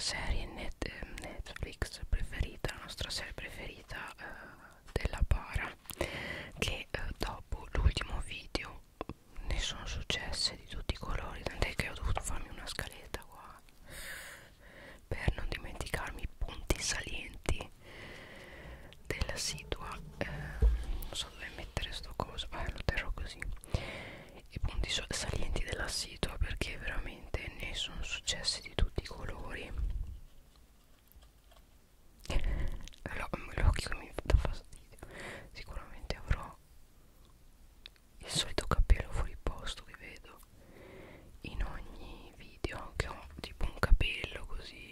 serie Netflix preferita, la nostra serie preferita della Para, che dopo l'ultimo video ne sono successe di tutti i colori, tant'è che ho dovuto farmi una scaletta qua per non dimenticarmi i punti salienti della situa. Non so dove mettere sto coso, lo terrò così. I punti salienti della situa, perché veramente ne sono successi di tutti i colori. L'occhio che mi dà fastidio. Sicuramente avrò il solito capello fuori posto che vedo in ogni video, che ho tipo un capello così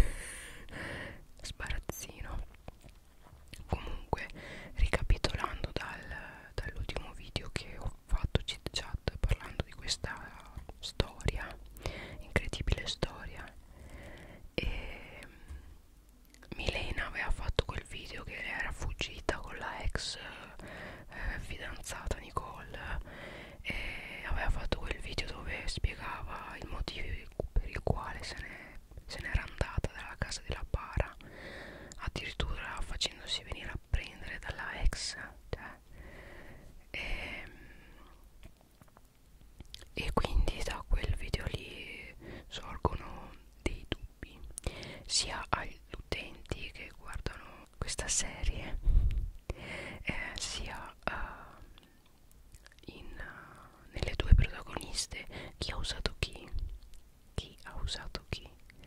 sbarazzino. Comunque, ricapitolando dall'ultimo video che ho fatto chit chat parlando di questa storia, incredibile storia, e Milena aveva fatto quel video che era fuggita con la ex fidanzata Nicole, e aveva fatto quel video dove spiegava il motivo per il quale se n'era andata dalla casa della Para, addirittura facendosi venire a prendere dalla ex, cioè, e quindi da quel video lì sorgono dei dubbi sia agli utenti che guardano questa serie, sia nelle due protagoniste, chi ha usato chi ha usato chi,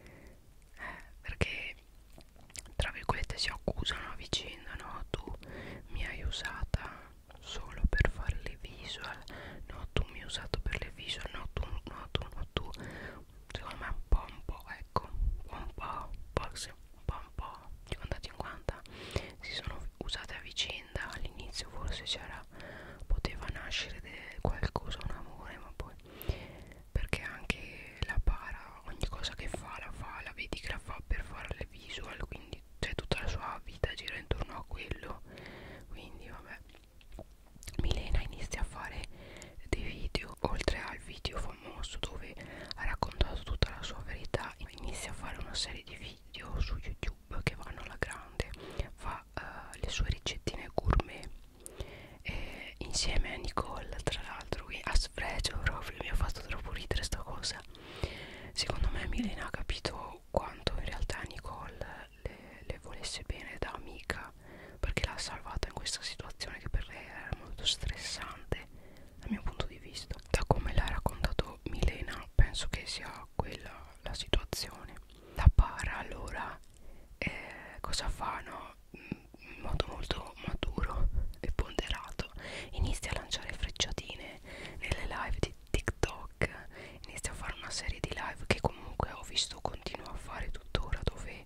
perché tra virgolette si accusano a vicenda, no? Tu mi hai usata solo per fare le visual, no, tu mi hai usato per le visual, no, tu, no, tu, no, tu. Secondo me un po', ecco, un po', sì, un po', 50-50 si sono usate a vicenda. All'inizio forse poteva nascere qualcosa, un amore, ma poi, perché anche la Para ogni cosa che fa la vedi che la fa per fare le visual, quindi cioè tutta la sua vita gira intorno a quello. Quindi vabbè, Milena inizia a fare dei video, oltre al video famoso dove ha raccontato tutta la sua verità, inizia a fare una serie di video su YouTube che vanno alla grande, fa le sue ricettine gourmet, insieme a Nicole, tra l'altro, a sfregio proprio. Mi ha fatto troppo ridere sta cosa. Secondo me Milena ha capito quanto in realtà Nicole le volesse bene da amica, perché l'ha salvata in questa situazione che per lei era molto stressante dal mio punto di vista. Da come l'ha raccontato Milena penso che sia quella la situazione. La Para allora cosa fa, no? In modo molto maturo e ponderato inizia a lanciare frecciatine nelle live di TikTok, inizia a fare una serie di live che comunque ho visto continua a fare tuttora, dove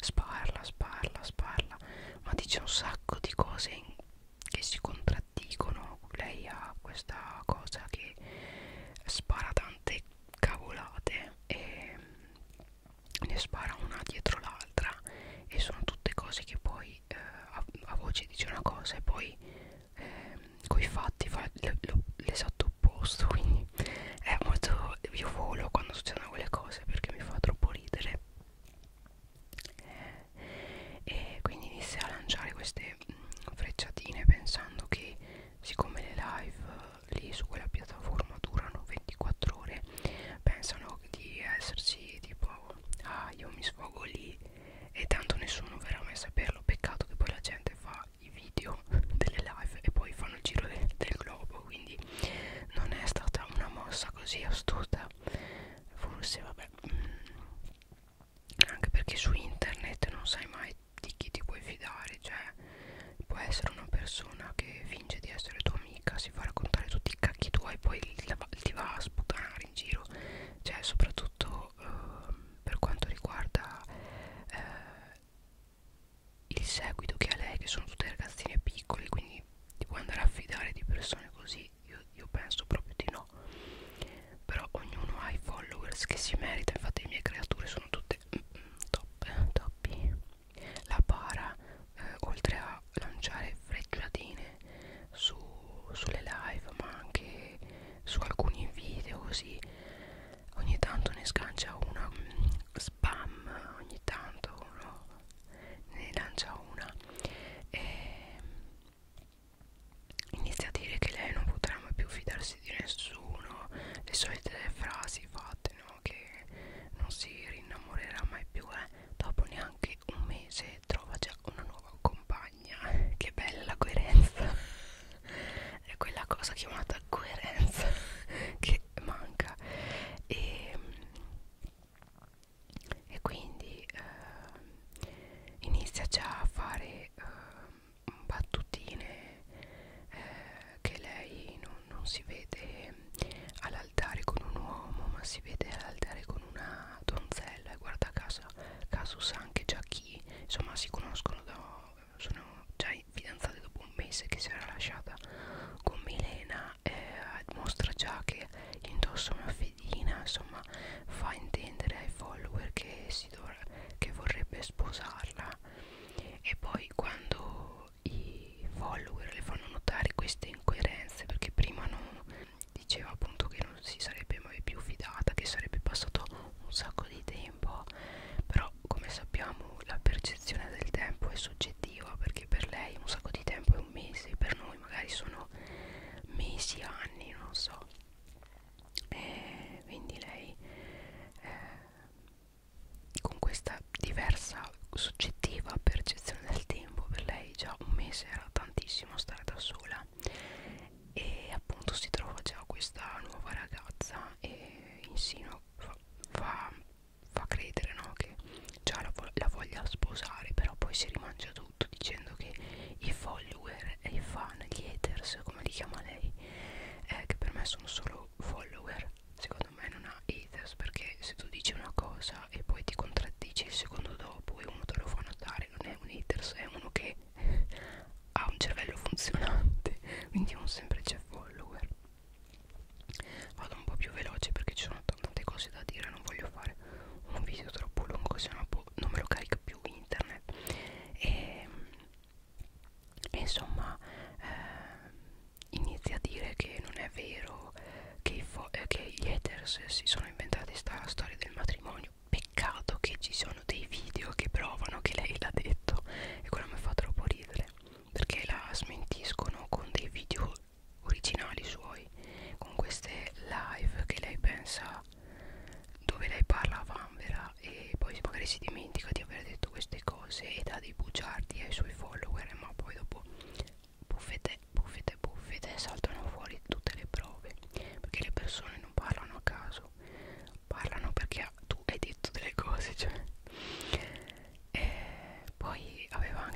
sparla, ma dice un sacco di cose che si contraddicono. Lei ha questa cosa che spara tante cavolate e ne spara una dietro l'altra, e sono tutte cose che poi a voce dice una cosa e poi coi fatti fa l'esatto opposto. Quindi è molto, io volo quando succedono quelle cose perché mi fa troppo ridere, e quindi inizia a lanciare queste frecciatine pensando che, siccome le live lì su quella piattaforma durano 24 ore, pensano di esserci tipo, ah, io mi sfogo lì e tanto nessuno verrà mai a saperlo. Peccato che poi la gente fa i video delle live e poi fanno il giro del globo, quindi non è stata una mossa così astuta. Forse vabbè, anche perché su internet non sai mai di chi ti puoi fidare, cioè può essere una persona che finge di essere tua amica, si fa raccontare tutti i cacchi tuoi, poi ti va a sputtanare in giro, cioè soprattutto per quanto riguarda il seguito che ha lei, che sono tutte ragazzine piccole, quindi ti puoi andare a fidare di persone così? Io penso proprio di no. Però ognuno ha i followers che si merita, infatti le mie creature sono tutte toppi. La Para oltre a lanciare frecciatine sulle live, ma anche su alcuni video così, ogni tanto ne sgancia una spam, ogni la cosa chiamata coerenza che manca e, e quindi inizia già a fare battutine che lei non si vede all'altare con un uomo ma si vede all'altare con una donzella e guarda caso sa anche già chi, insomma si conoscono sono già fidanzate dopo un mese che si era lasciata con Milena, mostra già che indossa una fedina, insomma fa intendere ai follower che che vorrebbe sposarla. E poi quando i follower le fanno notare queste incoerenze, perché prima non diceva appunto che non si sarebbe mai più fidata, che sarebbe passato un sacco di tempo, però come sappiamo la percezione del tempo è soggettiva, perché per lei un sacco di tempo è un mese, per noi magari sono mesi, anni, non so. E quindi lei con questa diversa soggettiva percezione del tempo, per lei già un mese era tantissimo stare da sola e appunto si trova già questa nuova ragazza e insino fa credere, no, che già la voglia sposare, però poi si rimangia tutto dicendo che i follower e i fan, gli haters come li chiama lei, che per me sono solo follower, secondo me non ha haters, perché se tu dici una cosa e poi ti contraddici il secondo dopo e uno te lo fa notare, non è un haters, è uno che ha un cervello funzionante, quindi è un semplice follower. Vado un po' più veloce perché ci sono tante cose da dire, non voglio fare un video troppo lungo, se no non me lo carica più internet. E insomma inizia a dire che non è vero che gli haters si sono inventati sta storia del matrimonio. Peccato che ci sono dei video che provano che lei l'ha detto e quello mi fa troppo ridere, perché la smentiscono con dei video originali suoi, con queste live che lei pensa, dove lei parla a vanvera e poi magari si dimentica di aver detto queste cose e dà dei bugiardi ai suoi follower, ma poi dopo buffete, buffete, buffete, saltano fuori tutte le prove, perché le persone non parlano a caso, parlano perché tu hai detto delle cose, cioè. E poi aveva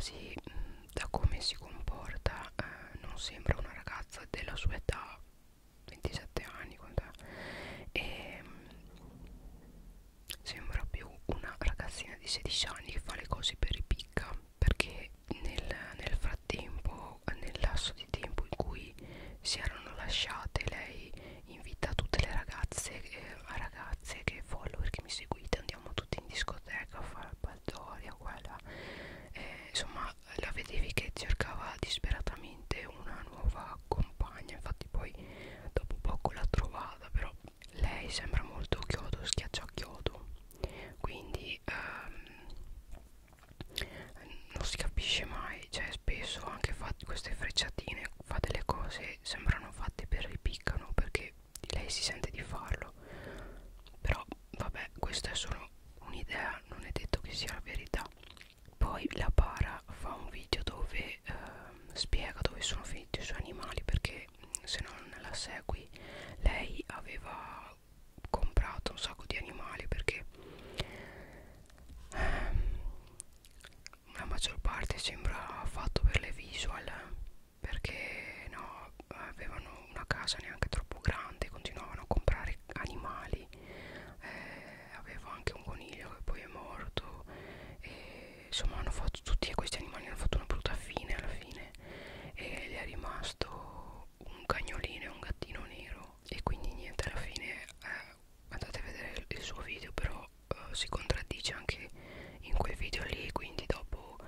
quasi da come si comporta non sembra una ragazza della sua età, 27 anni, quant'è? E sembra più una ragazzina di 16 anni che fa le cose per ripicca, perché nel frattempo, nel lasso di tempo in cui si erano lasciate, lei invita tutte le ragazze che follower che mi seguite, andiamo tutti in discoteca a fare baldoria, quella insomma la vedevi che cercava disperatamente una nuova compagna. Infatti poi dopo poco l'ha trovata, però lei sembra molto chiodo schiacciachiodo, quindi non si capisce mai, cioè spesso anche fa queste frecciatine, fa delle cose sembrano fatte per ripiccano perché lei si sente di farlo, però vabbè, questa è solo un'idea, non è detto che sia la verità. Poi la Para fa un video dove spiega dove sono finiti i suoi animali, perché se non la segui lei aveva comprato un sacco di animali, perché la maggior parte sembra fatto per le visual, perché no, avevano una casa neanche troppo grande, continuavano a comprare animali, avevo anche un coniglio che poi è morto, e insomma hanno fatto tutti questi animali, hanno fatto una brutta fine alla fine, e le è rimasto un cagnolino e un gattino nero, e quindi niente, alla fine andate a vedere il suo video, però si contraddice anche in quel video lì, quindi dopo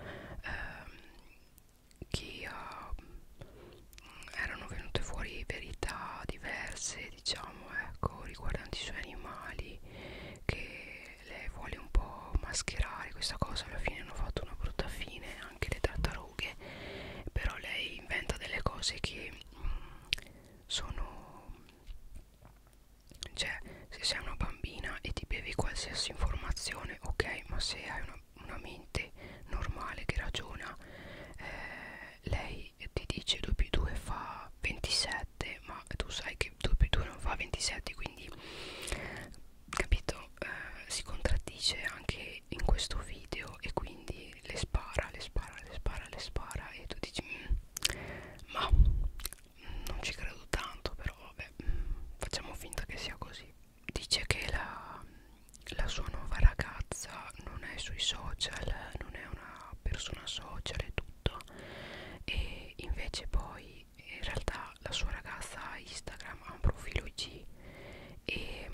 erano venute fuori verità diverse, diciamo, ecco, riguardanti i suoi animali, che lei vuole un po' mascherare questa cosa. Alla fine hanno fatto una brutta fine anche le tartarughe, però lei inventa delle cose che sono, cioè, se sei una bambina e ti bevi qualsiasi informazione, ok, ma se hai una mente normale che ragiona, lei ti dice 2 più 2 fa 27, ma tu sai che 2 più 2 non fa 27, quindi capito, si contraddice anche in questo video, e quindi le spara, le spara, le spara, le spara, e tu dici ma non ci credo tanto, però vabbè, facciamo finta che sia così. Dice che la sua nuova ragazza non è sui social, non è una persona social e tutto, e invece poi in realtà la sua ragazza ha Instagram, ha un profilo IG, e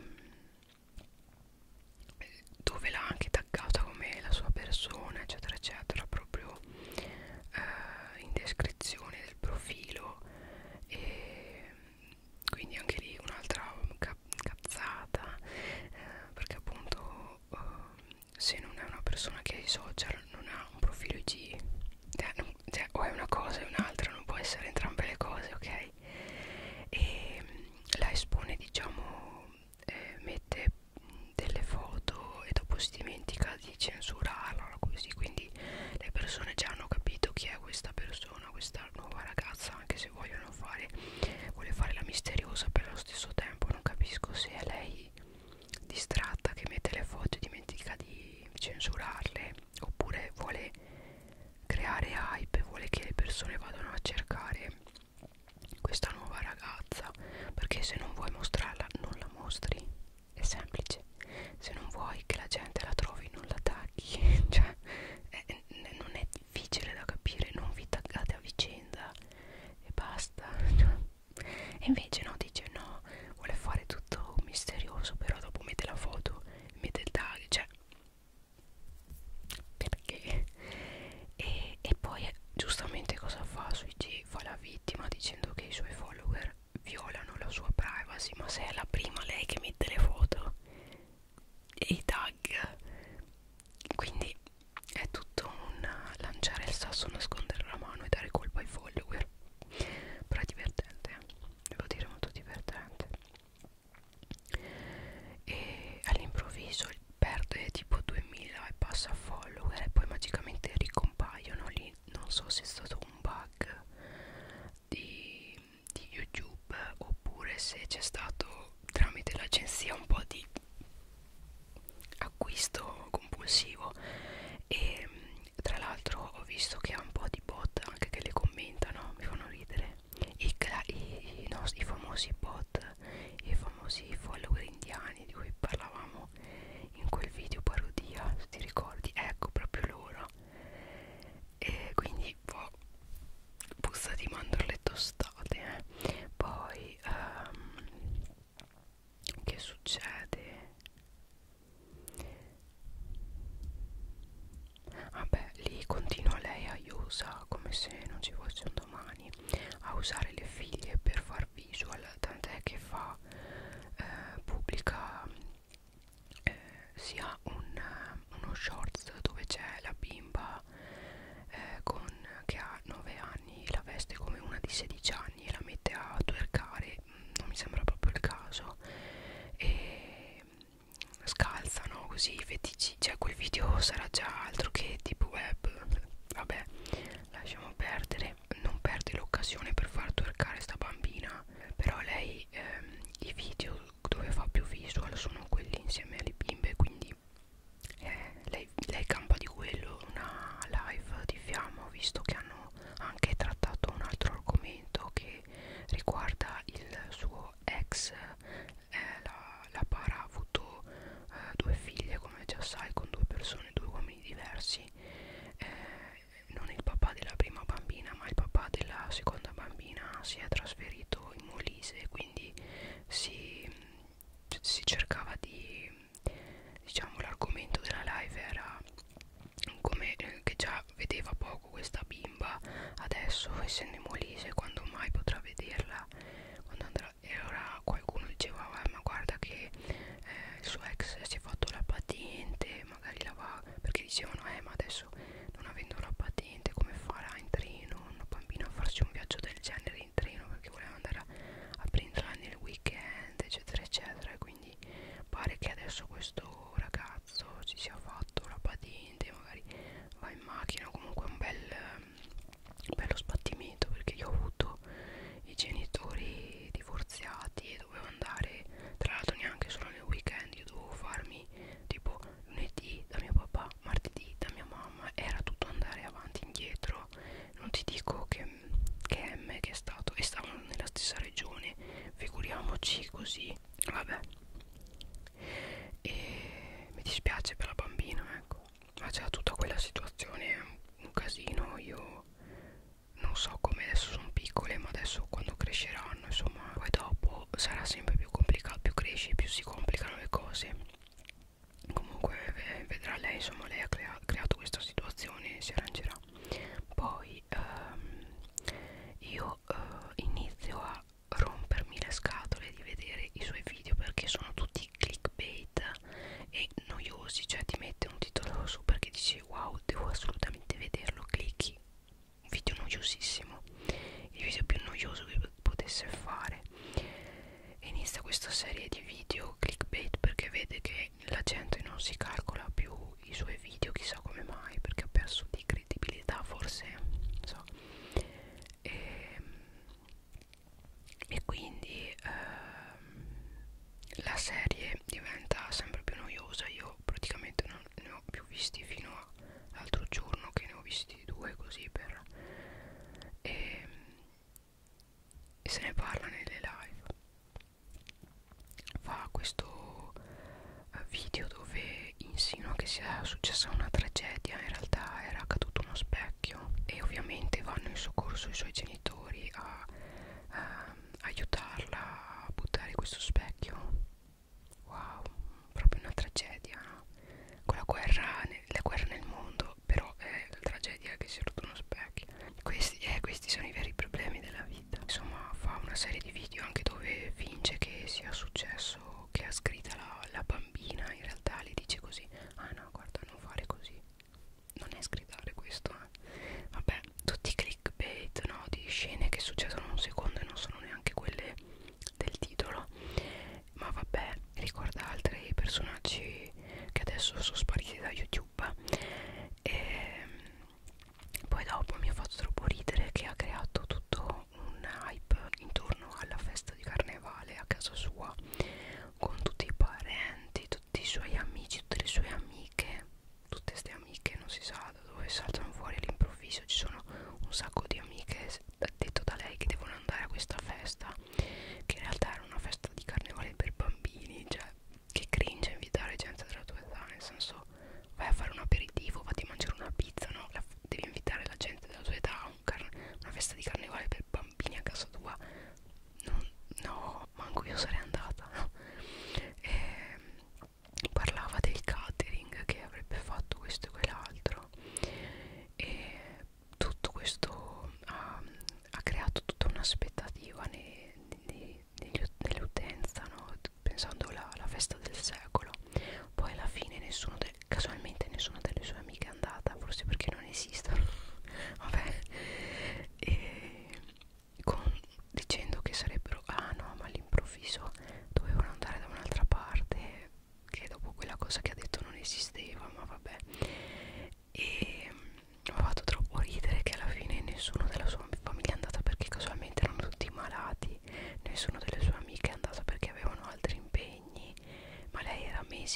dove l'ha anche taggata come la sua persona, eccetera eccetera, proprio in descrizione del profilo, e quindi anche lì un'altra cazzata, perché appunto se non è una persona che ha i social, non ha un profilo IG, cioè, o è una cosa e un'altra, non può essere entrambe le cose, ok? E la espone, diciamo, mette delle foto e dopo si dimentica di censurarla, così, quindi le persone già hanno capito chi è questa persona, questa nuova ragazza, anche se vuole fare la misteriosa, per lo stesso tempo non capisco se è lei distratta che mette le foto e dimentica di censurarle, oppure vuole creare hype, vuole che le persone vadano a cercare questa nuova ragazza, perché se non vuoi mostrarla non la mostri, è semplice. Se non vuoi che la gente la trovi non la tagli, cioè non è difficile da capire, non vi taggate a vicenda e basta, cioè. E invece no, dice no, vuole fare tutto misterioso, però dopo mette la foto, mette il tag, cioè perché? E poi giustamente cosa fa su IG? Fa la vittima dicendo che i suoi follower violano la sua privacy, ma se è la prima lei che mette le foto e i tag, quindi è tutto un lanciare il sasso, nascondere la mano e dare colpa ai follower, però è divertente, devo dire, molto divertente. E all'improvviso perde tipo 2000 e passa follower e poi magicamente ricompaiono lì. Non so se è stato un bug di YouTube oppure se c'è stato tramite l'agenzia un po' di noiosa, come se non ci fosse un domani, a usare le figlie per far visual, tant'è che fa pubblica sia uno shorts dove c'è la bimba che ha 9 anni, la veste come una di 16 anni e la mette a twerkare, non mi sembra proprio il caso, e scalzano così i feticci, cioè quel video sarà già altro che tipo web. Vabbè, lasciamo perdere, non perde l'occasione per far twerkare sta bambina, però lei i video dove fa più visual sono quelli insieme alle bimbe, quindi lei campa di quello. Una live di Fiamma, ho visto che hanno anche trattato un altro argomento che riguarda il suo ex, la Para ha avuto due figlie, come già sai, con due persone, due uomini diversi, non il papà della prima bambina ma il papà della seconda bambina si è trasferito in Molise, quindi si cercava di, diciamo, l'argomento della live era come che già vedeva poco questa bimba, adesso essendo in Molise quando mai potrà vederla, quando andrà. E ora qualcuno diceva ma guarda che il suo ex si è fatto la patente, magari la va, perché dicevano ma adesso non avendo la patente come farà in treno una bambina a farsi un viaggio del genere in treno, perché voleva andare a prenderla nel weekend eccetera eccetera, e quindi pare che adesso questo ragazzo ci sia fatto la patente, magari va in macchina, comunque un bello sbattimento, perché io ho avuto i genitori divorziati e dovevo andare, tra l'altro neanche solo nel weekend, io dovevo farmi tipo lunedì da mio papà, martedì da mia mamma, era tutto andare avanti e indietro, non ti dico che M che è stato, e stavano nella stessa regione, figuriamoci così, vabbè. E mi dispiace per la bambina, ecco, ma c'era tutta quella situazione, un casino. Io non so come, adesso sono piccole, ma adesso quando cresceranno, insomma, poi dopo sarà sempre più complicato, più cresci più si complicano le cose. Comunque vedrà lei, insomma, lei ha creato questa situazione e si arrangerà. Poi io inizio a rompermi le scatole di vedere i suoi video, perché sono tutti clickbait e noiosi, cioè ti mette un titolo su perché dici wow, devo assolutamente vederlo, clicchi, un video noiosissimo, il video più noioso che potesse fare, e inizia questa serie di video clickbait perché vede che la gente non si calcola più i suoi video, chissà come mai, perché ha perso di credibilità forse, non so. E quindi la serie diventa sempre più noiosa. Io praticamente non ne ho più visti fino all'altro giorno, che ne ho visti due così per e se ne parla nelle live. Fa questo video dove insinua che sia successa una tragedia, in realtà era caduto uno specchio, e ovviamente vanno in soccorso i suoi genitori a aiutarla a buttare questo specchio. Wow, proprio una tragedia, no? Con la guerra nel mondo, però è la tragedia che si è rotto uno specchio. Questi sono i veri problemi della vita. Insomma, fa una serie di video anche dove finge che sia successo, che ha scritta la bambina, in realtà le dice così: ah no, guarda, non fare così, non è sgridare questo, vabbè, tutti clickbait, no, di scene che succedono un secondo e non sono neanche quelle del titolo. Ma vabbè, ricorda altri personaggi che adesso sono spariti da YouTube. E poi dopo mi ha fatto troppo ridere che ha creato tutto un hype intorno alla festa di carnevale a casa sua, con tutti i parenti, tutti i suoi amici, tutte le sue amiche, tutte queste amiche non si sa da dove saltano fuori all'improvviso. Ci sono un sacco di amiche, detto da lei, che devono andare a questa festa, che in realtà era una festa di carnevale per bambini. Cioè, che cringe invitare gente della tua età, nel senso, vai a fare un aperitivo, vatti a mangiare una pizza, no? Devi invitare la gente della tua età a una festa di carnevale per bambini a casa tua. No, manco io sarei andata, no? Parlava del catering, che avrebbe fatto questo e quell'altro,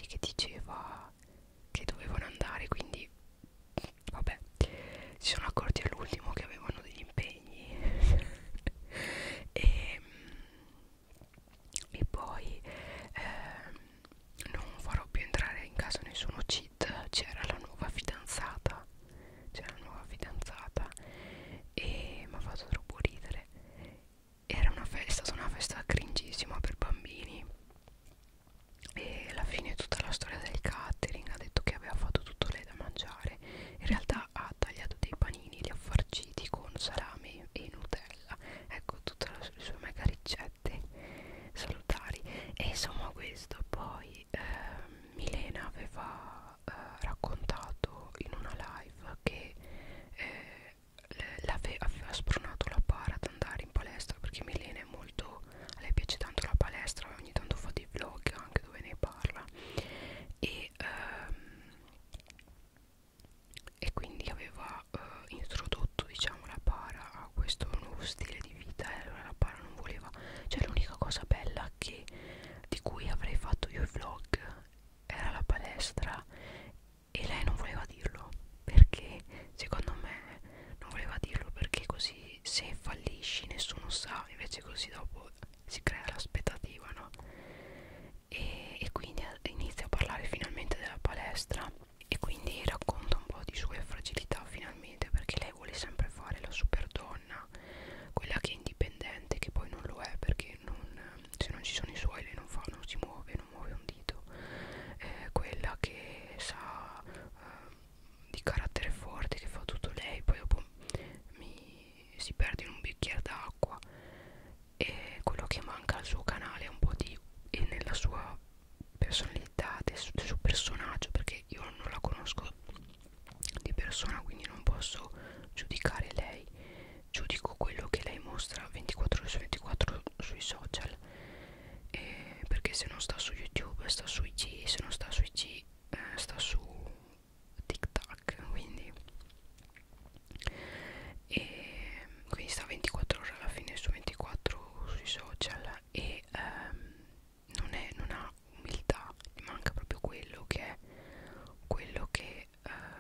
che diceva che dovevano andare, quindi vabbè, si sono accorti all'ultimo che avevano degli impegni e, e poi non farò più entrare in casa nessuno cheat. C'era la nuova fidanzata e mi ha fatto troppo ridere. Era una festa, stata una festa cringisima per bambini e alla fine tutta la storia del catering, ha detto che aveva fatto tutto lei da mangiare, in realtà ha tagliato dei panini, li ha farciti con salame e Nutella, ecco tutte le sue mega ricette salutari. E insomma questo. Poi Milena aveva raccontato in una live che aveva spronato la bara ad andare in palestra, perché Milena è molto, a lei piace tanto la palestra, ogni tanto fa dei vlog anche dove ne parla e quindi aveva introdotto, diciamo, la bara a questo nuovo stile di vita e allora la bara non voleva, cioè l'unica cosa bella di cui avrei fatto io i vlog era la palestra e lei non voleva dirlo, perché secondo me non voleva dirlo perché così se fallisci nessuno sa, invece così dopo si crea l'aspettativa, no? E quindi inizia a parlare finalmente della palestra e quindi racconta un po' di sue fragilità finalmente, perché lei vuole sempre fare la super donna, quella che è indipendente, che poi non lo è, perché se non ci sono i suoi lei non si muove, non muove un dito, quella che sa di carattere forte, che fa tutto lei, poi dopo si perde in un bicchiere d'acqua, e quello che manca al suo canale è un po' di e nella sua personalità, del suo personaggio, perché io non la conosco di persona, quindi non posso giudicare lei, giudico quello che lei mostra 24 ore su 24 sui social, perché se non sta su YouTube sta su IG, se non sta su IG sta su TikTok, quindi sta 24 ore alla fine su 24 sui social e non ha umiltà, gli manca proprio quello che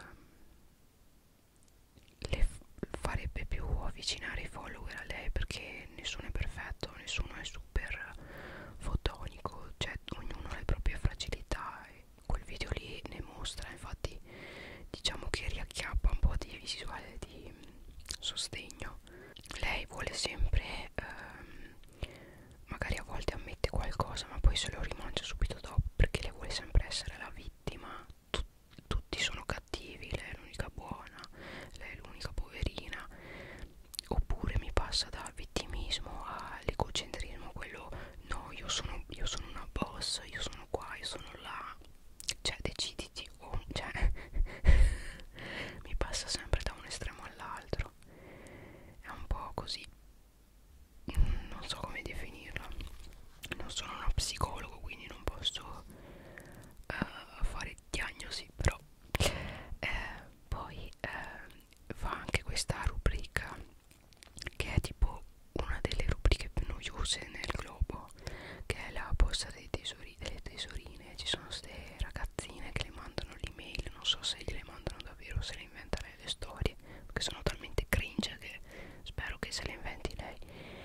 le farebbe più avvicinare i follower a lei, perché nessuno è perfetto, nessuno è super fotonico, cioè ognuno ha le proprie fragilità e quel video lì ne mostra, infatti diciamo che riacchiappa un po' di visuale di sostegno. Lei vuole sempre magari a volte ammette qualcosa ma poi se lo rimangia subito dopo, perché lei vuole sempre essere la vittima, tutti sono cattivi, lei è l'unica buona, lei è l'unica poverina, oppure mi passa da vittimismo all'egocentrismo, quello no, io sono una boss, io sono qua, io sono là, cioè deciditi, cioè mi passa sempre da un estremo all'altro, è un po' così, non so come definirla, non sono uno psicologo quindi non posso fare diagnosi, però poi fa anche questa rubrica che è tipo una delle rubriche più noiose nel globo, che è la posta dei tesori, delle tesorine. Ci sono queste ragazzine che le mandano l'email, non so se gliele mandano davvero, se le inventa lei le storie, perché sono talmente cringe che spero che se le inventi lei,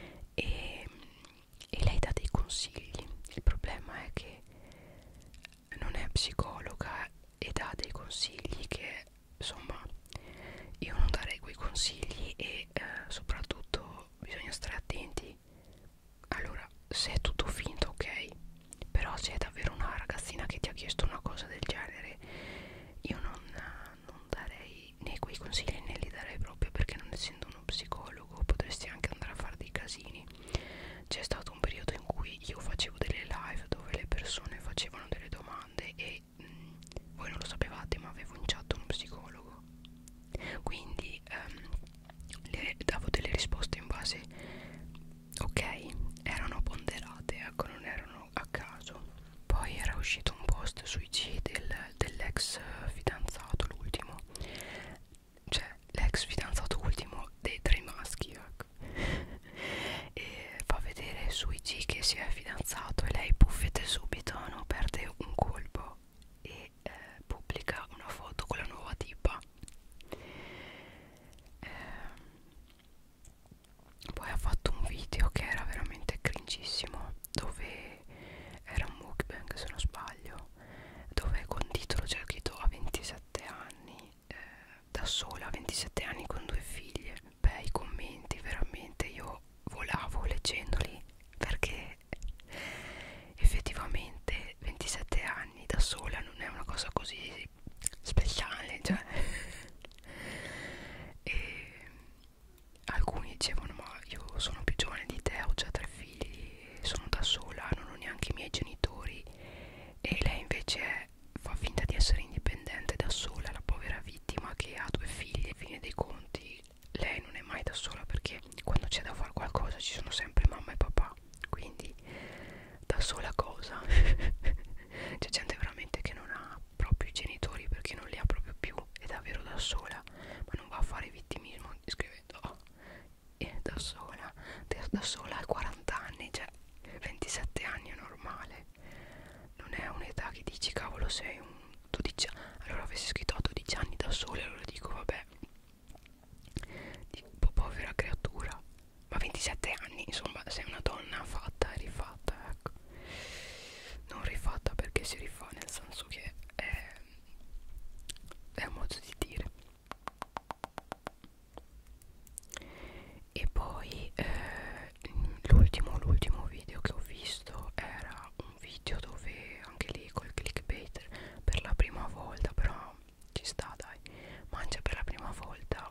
e lei dà dei consigli. Il problema è che non è psicologa e dà dei consigli che insomma io non darei quei consigli e soprattutto bisogna stare attenti. Allora, se è tutto finto, ok, però se è davvero una ragazzina che ti ha chiesto una cosa del genere, io non darei né quei consigli né li darei proprio, perché non essendo uno psicologo potresti anche andare a fare dei casini. C'è stato un periodo in cui io facevo delle live dove le persone facevano delle domande e voi non lo sapevate ma avevo in chat uno psicologo, quindi le davo delle risposte in base, ok, erano ponderate, ecco, non erano a caso. Poi era uscito un post sui IG dell'ex fidanzato, l'ultimo, cioè l'ex fidanzato ultimo dei tre maschi, ecco. E fa vedere su IG che si è fidanzato e lei puffete subito, no, perde un colpo 12, allora avesse scritto a 12 anni da sole, allora dico vabbè, dico, povera creatura, ma 27 anni, insomma, sei una donna fatta e rifatta, ecco, non rifatta perché si rifà, nel senso che è un modo di dire. E poi l'ultimo video che ho visto era un video dove anche lì col clickbait per la prima volta, però ci sta dai, mangia per la prima volta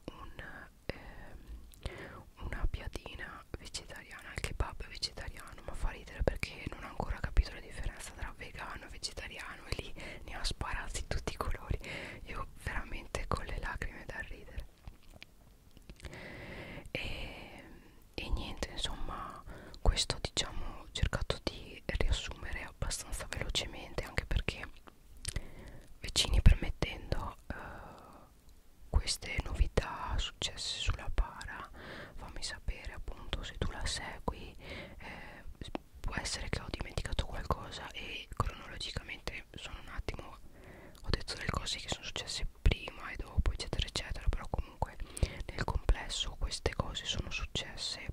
una piadina vegetariana, il kebab vegetariano, ma fa ridere perché non ha ancora capito la differenza tra vegano e vegetariano e lì ne ha sparati tutti i colori, io veramente con le lacrime da ridere. E niente, insomma, questo diciamo ho cercato di riassumere abbastanza velocemente, anche perché vicini permettendo queste novità successe sulla Para, fammi sapere appunto se tu la segui, può essere che ho dimenticato qualcosa e cronologicamente sono un attimo, ho detto delle cose che sono successe prima e dopo eccetera eccetera, però comunque nel complesso queste cose sono successe.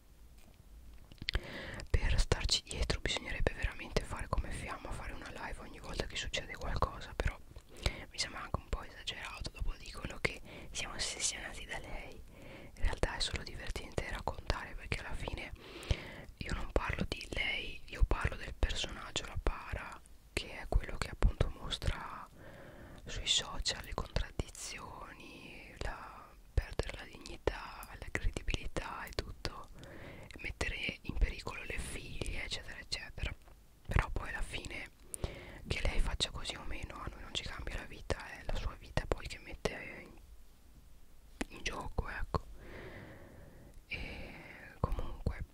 Per starci dietro bisognerebbe veramente fare come Fiamma, fare una live ogni volta che succede qualcosa, però mi sembra anche un po' esagerato, dopo dicono che siamo ossessionati da lei, in realtà è solo divertente raccontare, perché alla fine io non parlo di lei, io parlo del personaggio, la Para, che è quello che appunto mostra sui social le contraddizioni, la perdere la dignità, la credibilità e tutto, mettere in pericolo le figlie eccetera eccetera, però poi alla fine che lei faccia così o meno a noi non ci cambia la vita, è la sua vita poi che mette in gioco, ecco. E comunque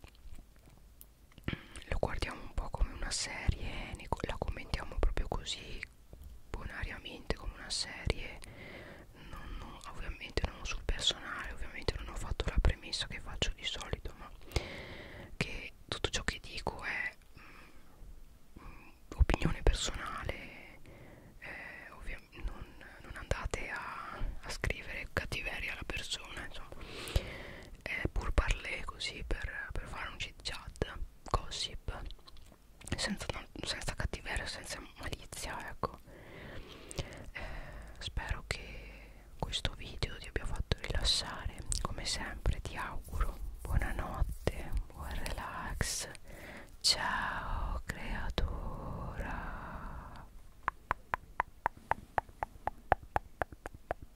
lo guardiamo un po' come una serie, la commentiamo proprio così bonariamente come una serie, ovviamente non sul personale, ovviamente non ho fatto la premessa che faccio di solito, ma che tutto ciò che dico è opinione personale, non andate a scrivere cattiveria alla persona, insomma, è pur parler così per fare un chit chat, gossip, senza cattiveria, senza malizia, ecco. Spero che questo video ti abbia fatto rilassare, come sempre ti auguro buonanotte, buon relax, ciao.